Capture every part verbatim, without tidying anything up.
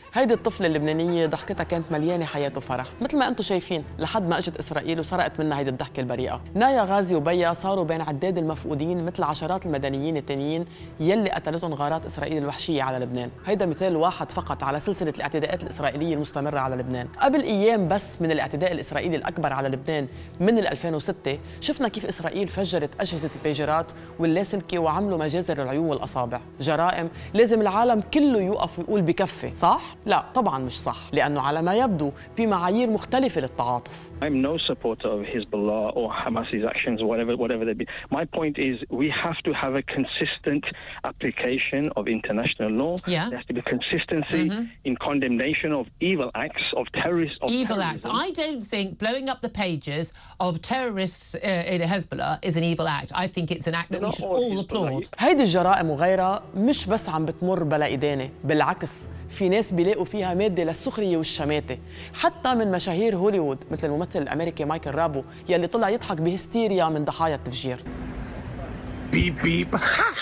هيدي الطفلة اللبنانية ضحكتها كانت مليانة حياة وفرح، مثل ما انتم شايفين، لحد ما اجت اسرائيل وسرقت منها هيدي الضحكة البريئة. نايا غازي وبيا صاروا بين عداد المفقودين مثل عشرات المدنيين التانيين يلي قتلتهم غارات اسرائيل الوحشية على لبنان. هيدا مثال واحد فقط على سلسلة الاعتداءات الاسرائيلية المستمرة على لبنان. قبل ايام بس من الاعتداء الاسرائيلي الاكبر على لبنان من ألفين وستة، شفنا كيف اسرائيل فجرت اجهزة البيجرات واللاسلكي وعملوا مجازر العيون والاصابع. جرائم لازم العالم كله يوقف ويقول بكفي، صح؟ لا طبعا مش صح، لانه على ما يبدو في معايير مختلفة للتعاطف. I'm no supporter of Hezbollah or Hamas's actions, whatever whatever they be. My point is we have to have a consistent application of international law. Yeah. There has to be consistency mm-hmm. in condemnation of evil acts of terrorists. Of evil terrorism. acts. I don't think blowing up the pages of terrorists uh, in Hezbollah is an evil act. I think it's an act that we should all applaud. هيدي الجرائم وغيرها مش بس عم بتمر بلا إدانة، بالعكس في ناس بيلاقوا فيها مادة للسخرية والشماتة، حتى من مشاهير هوليوود مثل الممثل الأمريكي مايكل رابو يلي طلع يضحك بهستيريا من ضحايا التفجير. بيب بيب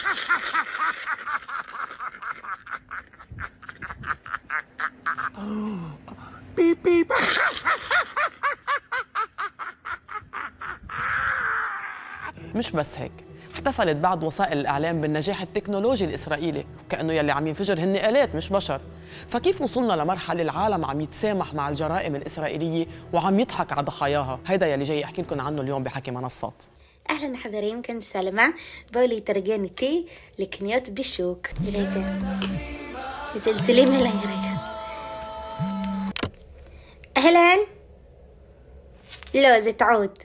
بيب بيب مش بس هيك، احتفلت بعض وسائل الإعلام بالنجاح التكنولوجي الإسرائيلي، وكأنه يلي عم ينفجر هن آلات مش بشر. فكيف وصلنا لمرحلة العالم عم يتسامح مع الجرائم الإسرائيلية وعم يضحك على ضحاياها؟ هيدا يلي جاي أحكي لكم عنه اليوم بحكي منصات. أهلا حضرين، كنت سالمة بولي ترجاني تي لكنيوت بالشوك ريكا بتلتلي من ريكا. أهلا لوزة عود.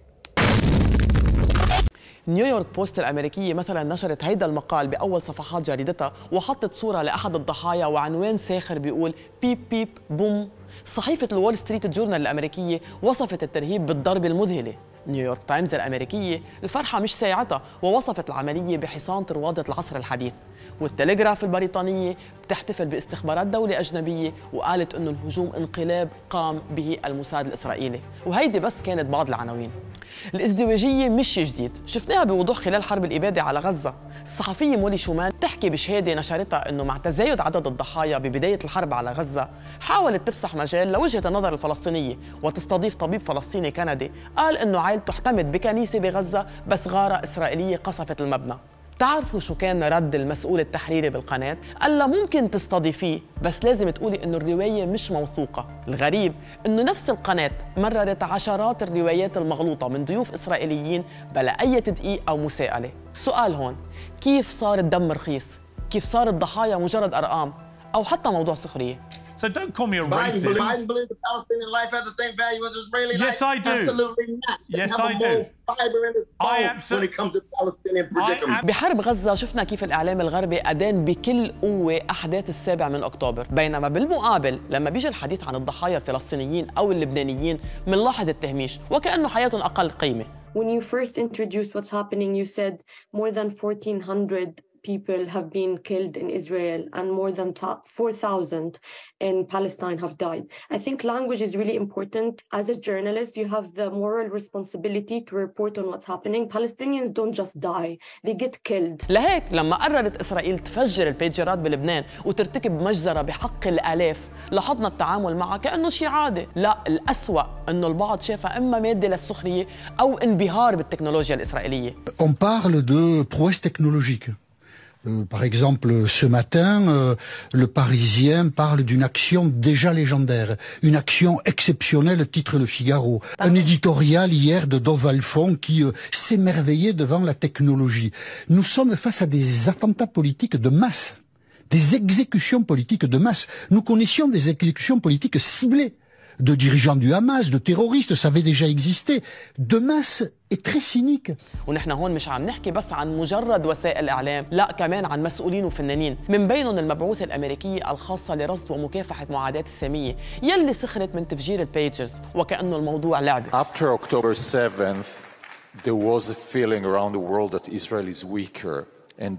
نيويورك بوست الأمريكية مثلا نشرت هيدا المقال بأول صفحات جريدتها وحطت صورة لأحد الضحايا وعنوان ساخر بيقول بيب بيب بوم. صحيفة الول ستريت جورنال الأمريكية وصفت الترهيب بالضربة المذهلة. نيويورك تايمز الأمريكية الفرحة مش ساعتها ووصفت العملية بحصان طروادة العصر الحديث. والتلغراف البريطانية بتحتفل باستخبارات دولة أجنبية وقالت إنه الهجوم انقلاب قام به الموساد الإسرائيلي. وهيدي بس كانت بعض العناوين. الازدواجية مش شيء جديد، شفناها بوضوح خلال حرب الإبادة على غزة. الصحفية مولي شومان تحكي بشهادة نشرتها إنه مع تزايد عدد الضحايا ببداية الحرب على غزة حاولت تفسح مجال لوجهة النظر الفلسطينية وتستضيف طبيب فلسطيني كندي قال إنه عائلته احتمت بكنيسة بغزة بس غارة إسرائيلية قصفت المبنى. تعرفوا شو كان رد المسؤول التحريري بالقناة؟ قال لها ممكن تستضيفيه بس لازم تقولي إنه الرواية مش موثوقة. الغريب إنه نفس القناة مررت عشرات الروايات المغلوطة من ضيوف إسرائيليين بلا أي تدقيق أو مساءلة. السؤال هون كيف صار الدم رخيص؟ كيف صار الضحايا مجرد أرقام؟ أو حتى موضوع سخرية. So don't call me a Biden racist. believes, Biden believes that Palestinian life has the same value as Israeli life. Yes, I do. Absolutely not. Yes, have I a do. more fiber in his bones when it comes to Palestinian predicament. بحرب غزة شفنا كيف الإعلام الغربي أدان بكل قوة أحداث السابع من أكتوبر، بينما بالمقابل لما بيجي الحديث عن الضحايا الفلسطينيين أو اللبنانيين منلاحظ التهميش وكأنه حياتهم أقل قيمة. When you first introduced what's happening, you said more than fourteen hundred people have been killed in Israel and more than four thousand in Palestine have died. I think language is really important. As a journalist, you have the moral responsibility to report on what's happening. Palestinians don't just die, they get killed. لهيك لما قررت إسرائيل تفجر البيجرات بلبنان وترتكب مجزرة بحق الآلاف لاحظنا التعامل معها كأنه شيء عادي. لا، الأسوأ أنه البعض شافها إما مادة للسخرية أو انبهار بالتكنولوجيا الإسرائيلية. On parle de prouesse technologique. Euh, par exemple, ce matin, euh, le Parisien parle d'une action déjà légendaire, une action exceptionnelle, titre Le Figaro. Un éditorial hier de Dov Alfon qui euh, s'émerveillait devant la technologie. Nous sommes face à des attentats politiques de masse, des exécutions politiques de masse. Nous connaissions des exécutions politiques ciblées de dirigeants du Hamas, de terroristes, ça avait déjà existé. De masse est très cynique. ونحن هون مش عم نحكي بس عن مجرد وسائل إعلام، لا كمان عن مسؤولين وفنانين، من بينهم المبعوثة الأمريكية الخاصة لرصد ومكافحة معاداة السامية يلي سخرت من تفجير البيجرز وكأنه الموضوع لعبة. After October seventh, there was a feeling around the world that Israel is weaker, and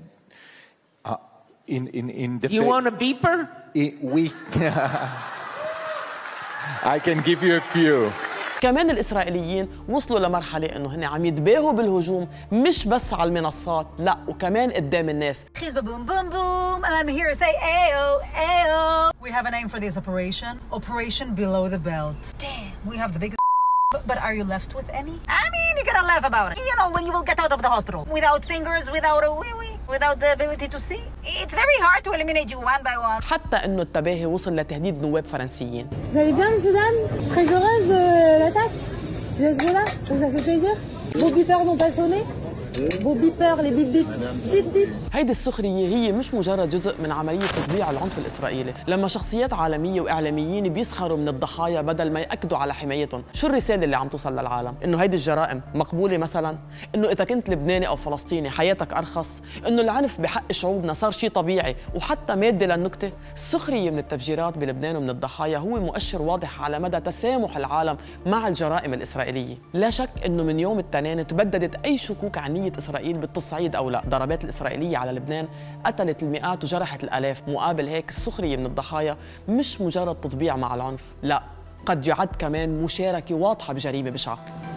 uh, in in in the. You want a beeper? It, we. I can give you a few. كمان الإسرائيليين وصلوا لمرحلة إنه هن عم يتباهوا بالهجوم مش بس على المنصات، لا وكمان قدام الناس. Chizba boom boom boom, and I'm here to say ayo ayo. We have a name for this operation. Operation Below the Belt. Damn, we have the biggest. But, but are you left with any? I mean, you gotta laugh about it. You know, when you will get out of the hospital without fingers, without a wee wee, without the ability to see. It's very hard to eliminate you one by one. حتى إنه التباهي وصل لتهديد نواب فرنسيين. Vous allez bien, Monsieur Dame? Très heureuse de l'attaque du Hezbollah? Ça vous a fait plaisir? Vos beepers n'ont pas sonné? Vos beepers, les bip bip, bip bip. هيدي السخرية هي مش مجرد جزء من عملية تطبيع العنف الإسرائيلي، لما شخصيات عالمية وإعلاميين بيسخروا من الضحايا بدل ما يأكدوا على حمايتهم، شو الرسالة اللي عم توصل للعالم؟ إنه هيدي الجرائم مقبولة مثلاً؟ إنه إذا كنت لبناني أو فلسطيني حياتك أرخص؟ إنه العنف بحق شعوبنا صار شيء طبيعي وحتى مادة للنكتة؟ السخرية من التفجيرات بلبنان ومن الضحايا هو مؤشر واضح على مدى تسامح العالم مع الجرائم الإسرائيلية. لا شك إنه من يوم التنين تبددت أي شكوك عن نية إسرائيل بالتصعيد أو لا. ضربات الإسرائيلية على لبنان قتلت المئات وجرحت الآلاف. مقابل هيك السخرية من الضحايا مش مجرد تطبيع مع العنف، لا قد يعد كمان مشاركة واضحة بجريمة بشعة.